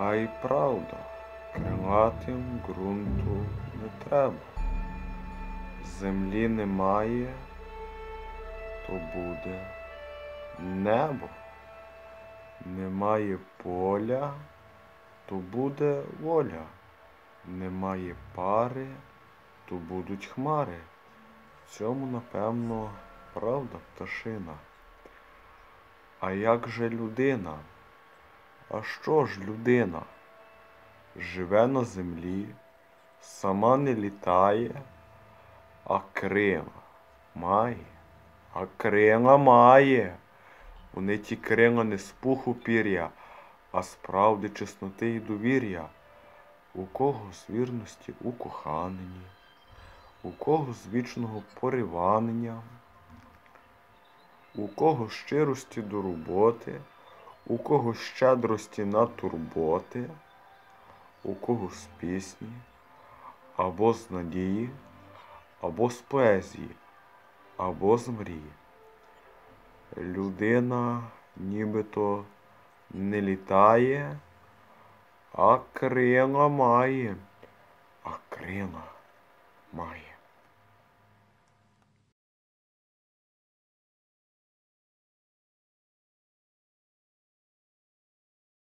А й правда, крилатим ґрунту не треба. Землі немає, то буде небо. Немає поля, то буде воля. Немає пари, то будуть хмари. В цьому, напевно, правда пташина. А як же людина? А що ж людина? Живе на землі, сама не літає, а крила має. А крила має. Вони ті крила не з пуху пір'я, а з правди, чесноти і довір'я. У кого з вірності у коханні, у кого з вічного поривання, у кого щирості до роботи, у кого щедрості на турботи, у кого з пісні, або з надії, або з поезії, або з мрії. Людина нібито не літає, а крила має, а крила має.